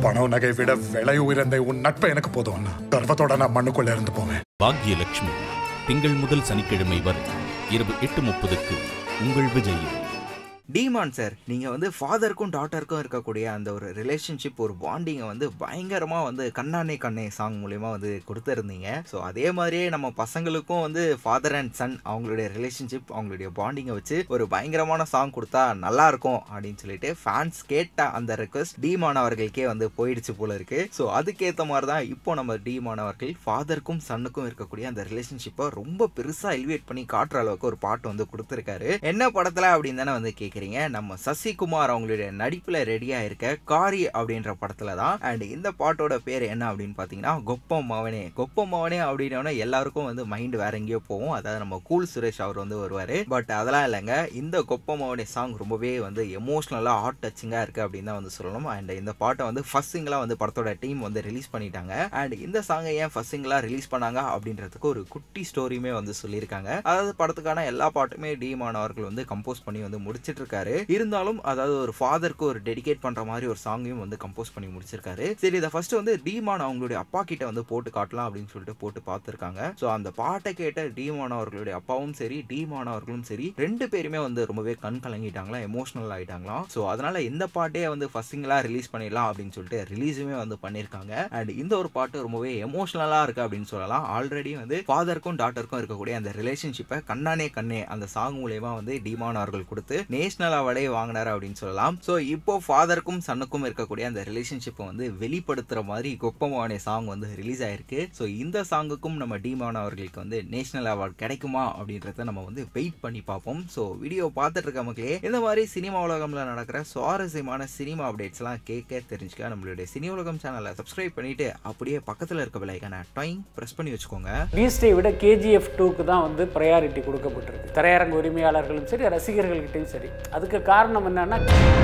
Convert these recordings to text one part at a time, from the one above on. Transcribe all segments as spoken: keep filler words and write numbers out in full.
பணம் நகை விட விலை உயர்ந்த உன் நட்பை எனக்கு போதும். கர்வத்தோட நான் மண்ணுக்குள்ள இருந்து போவேன். பாக்யலட்சுமி திங்கள் முதல் சனிக்கிழமை வரை இரவு எட்டு முப்பதுக்கு உங்கள் விஜய். டீமான் சார், நீங்கள் வந்து ஃபாதருக்கும் டாட்டருக்கும் இருக்கக்கூடிய அந்த ஒரு ரிலேஷன்ஷிப், ஒரு பாண்டிங்கை வந்து பயங்கரமாக வந்து கண்ணானே கண்ணே சாங் மூலிமா வந்து கொடுத்துருந்தீங்க. ஸோ அதே மாதிரியே நம்ம பசங்களுக்கும் வந்து ஃபாதர் அண்ட் சன் அவங்களுடைய ரிலேஷன்ஷிப், அவங்களுடைய பாண்டிங்கை வச்சு ஒரு பயங்கரமான சாங் கொடுத்தா நல்லா இருக்கும் அப்படின்னு சொல்லிட்டு ஃபேன்ஸ் கேட்ட அந்த ரெக்வஸ்ட் டீமான் அவர்களுக்கே வந்து போயிடுச்சு போல இருக்கு. ஸோ அதுக்கேற்ற மாதிரி தான் இப்போ நம்ம டீமான் அவர்கள் ஃபாதருக்கும் சன்னுக்கும் இருக்கக்கூடிய அந்த ரிலேஷன்ஷிப்பை ரொம்ப பெருசாக எலிவேட் பண்ணி காட்டுற அளவுக்கு ஒரு பாட்டு வந்து கொடுத்துருக்காரு. என்ன படத்தில் அப்படின்னு தானே வந்து கேட்குறீங்க. நம்ம சசிகுமார் அவங்களுடைய நடிப்புல ரெடியா இருக்க காரி அப்படின்ற படத்துல தான். அண்ட் இந்த பாட்டோட பேர் என்ன அப்படின்னு பாத்தீங்கன்னா கொப்பமாவனே. கொப்பமாவனே அப்படின்னா எல்லாருக்கும் வந்து மைண்ட் வேற எங்கேயோ போகும். அதாவது நம்ம கூல் சுரேஷ் அவர் வந்து வருவாரு. பட் அதெல்லாம் இல்லைங்க, இந்த கொப்பமாவனே சாங் ரொம்பவே வந்து எமோஷனலா ஹார்ட் டச்சிங்கா இருக்கு அப்படின்னு தான் வந்து சொல்லணும். அண்ட் இந்த பாட்டை வந்து ஃபர்ஸ்ட் சிங்கிளா வந்து படத்தோட டீம் வந்து ரிலீஸ் பண்ணிட்டாங்க. அண்ட் இந்த சாங்கை ஏன் ஃபர்ஸ்ட் சிங்கிளா ரிலீஸ் பண்ணாங்க அப்படின்றதுக்கு ஒரு குட்டி ஸ்டோரியுமே வந்து சொல்லியிருக்காங்க. அதாவது படத்துக்கான எல்லா பாட்டுமே டீமான் அவர்கள் வந்து கம்போஸ் பண்ணி வந்து முடிச்சிட்டு இருக்காரு. இருந்தாலும் அதாவது ஒரு ஃபாதருக்கு ஒரு டெடிகேட் பண்ற மாதிரி ஒரு சாங்கையும் வந்து கம்போஸ் பண்ணி முடிச்சிருக்காரு. சரி, இதை ஃபர்ஸ்ட் வந்து டீமான் அவங்களுடைய அப்பா கிட்ட வந்து போட்டு காட்டலாம் அப்படின்னு சொல்லிட்டு போட்டு பார்த்திருக்காங்க. ஸோ அந்த பாட்டை கேட்ட டீமான் அவர்களுடைய அப்பாவும் சரி, டீமான் அவர்களும் சரி, ரெண்டு பேருமே வந்து ரொம்பவே கண் கலங்கிட்டாங்களா, எமோஷனல் ஆயிட்டாங்களாம். ஸோ அதனால இந்த பாட்டே வந்து ஃபர்ஸ்ட் சிங்கிளா ரிலீஸ் பண்ணிடலாம் அப்படின்னு சொல்லிட்டு ரிலீஸுமே வந்து பண்ணியிருக்காங்க. அண்ட் இந்த ஒரு பாட்டு ரொம்பவே எமோஷனலா இருக்கு அப்படின்னு சொல்லலாம். ஆல்ரெடி வந்து ஃபாதருக்கும் டாட்டருக்கும் இருக்கக்கூடிய அந்த ரிலேஷன்ஷிப்பை கண்ணானே கண்ணே அந்த சாங் மூலமா வந்து டீமான் அவர்கள் கொடுத்து நேஷனல் அவார்டே வாங்கினாரு அப்படின்னு சொல்லலாம். ஸோ இப்போ ஃபாதருக்கும் சன்னுக்கும் இருக்கக்கூடிய அந்த ரிலேஷன்ஷிப்பை வந்து வெளிப்படுத்துற மாதிரி கொப்பமாவனே சாங் வந்து ரிலீஸ் ஆயிருக்கு. ஸோ இந்த சாங்குக்கும் நம்ம டீமான் அவர்களுக்கு வந்து நேஷனல் அவார்டு கிடைக்குமா அப்படின்றத நம்ம வந்து வெயிட் பண்ணி பார்ப்போம். ஸோ வீடியோ பார்த்துட்டு இருக்க மக்களே, இந்த மாதிரி சினிமா உலகம்ல நடக்கிற சுவாரஸ்யமான சினிமா அப்டேட்ஸ் எல்லாம் கேட்க தெரிஞ்சுக்க நம்மளுடைய சினி உலகம் சேனலை சப்ஸ்கிரைப் பண்ணிட்டு அப்படியே பக்கத்தில் இருக்க விலைக்கான டைம் பிரஸ் பண்ணி வச்சுக்கோங்க. பீஸ்டை விட கேஜிஎஃப் டூக்கு தான் வந்து ப்ரையாரிட்டி கொடுக்கப்பட்டிருக்கு. திரையரங்கு உரிமையாளர்களும் சரி, ரசிகர்கள்கிட்டையும் சரி. அதுக்கு காரணம் என்னன்னா,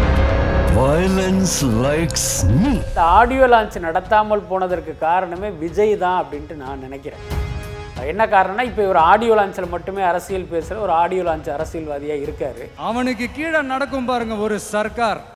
violence likes me. இந்த ஆடியோ லான்ச் நடத்தாமல் போனதற்கு காரணமே விஜய் தான் அப்படின்ட்டு நான் நினைக்கிறேன். என்ன காரணம்னா, இப்போ ஒரு ஆடியோ லான்ச்சில் மட்டுமே அரசியல் பேசுகிற ஒரு ஆடியோ லான்ச் அரசியல்வாதியாக இருக்காரு. அவனுக்கு கீழே நடக்கும் பாருங்க ஒரு சர்க்கார்.